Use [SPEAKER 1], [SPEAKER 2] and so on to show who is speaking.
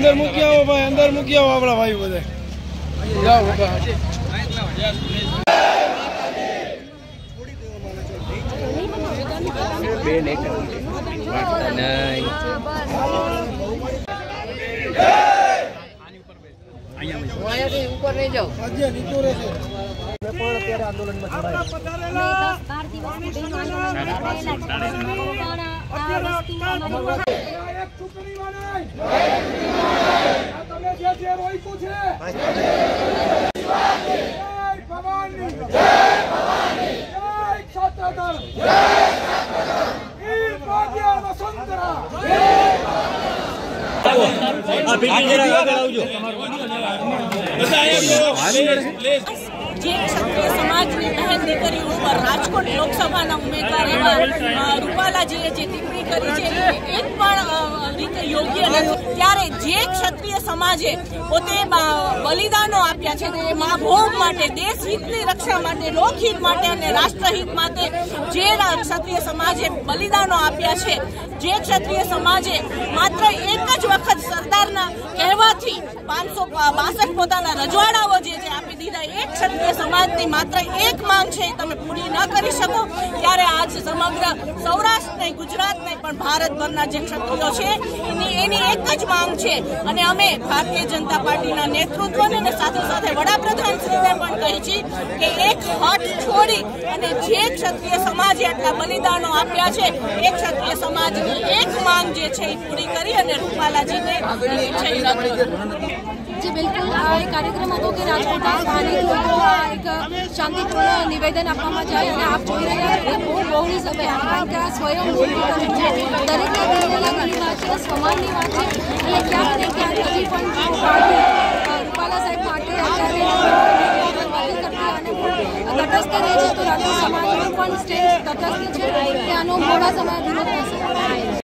[SPEAKER 1] अंदर मूकी आओ भाई, अंदर मूकी आओ आपड़ा भाई बधे जाओ बाबा।
[SPEAKER 2] ऊपर नहीं जाओ
[SPEAKER 1] आंदोलन में
[SPEAKER 3] જે ક્ષત્રિય સમાજની બહેન દીકરીઓ ઉપર રાજકોટ લોકસભાના ઉમેદવાર એવા રૂપાલાજીએ જે ટિપ્પણી કરી છે એક પણ રીતે યોગ્ય નથી। ત્યારે જે ક્ષત્રિય સમાજે પોતે બલિદાનો આપ્યા છે તે મા ભોગ માટે, દેશ હિતની રક્ષા માટે, લોકહિત માટે અને રાષ્ટ્રહિત માટે જે ક્ષત્રિય સમાજે બલિદાનો આપ્યા છે, જે ક્ષત્રિય સમાજે માત્ર એક જ વખત સરદારના કહેવાથી 562 પોતાના રજવાડાઓ જે આપી દીધા, એક ક્ષત્રિય સમાજની માત્ર એક માંગ છે તમે પૂરી ન કરી શકો, ત્યારે આજ સમગ્ર સૌરાષ્ટ્ર નહીં, ગુજરાત નહીં પણ ભારતભરના જે ક્ષત્રિયો છે એની એક જ માંગ છે। અને અમે ભારતીય જનતા પાર્ટીના નેતૃત્વને અને સાથે સાથે વડાપ્રધાનશ્રીને પણ કહી છે કે એક હઠ છોડી અને જે ક્ષત્રિય સમાજે આટલા બલિદાનો આપ્યા છે એ ક્ષત્રિય સમાજની એક માંગ જે છે એ પૂરી કરી અને રૂપાલાજીને છે
[SPEAKER 4] जी बिल्कुल आ एक कार्यक्रम હતો કે રાજકોટના સ્થાનિક લોકો એક શાંતિપૂર્ણ નિવેદન આપવામાં જાય અને આપ જોઈ રહ્યા છો બહુ બહોળી સભા કારણ કે આ સ્વયં દરેકના દિલના ગણી વાત છે, સમાનની વાત છે અને ક્યાંક ને ક્યાંક હજી પણ પાર્ટી રૂપાલા સાહેબ માટે અત્યારે તટસ્થ રહે છે તો રાજ્ય સમાજનું પણ સ્ટેજ તટસ્થ છે કે આનો મોડા સમય વિરોધ થશે।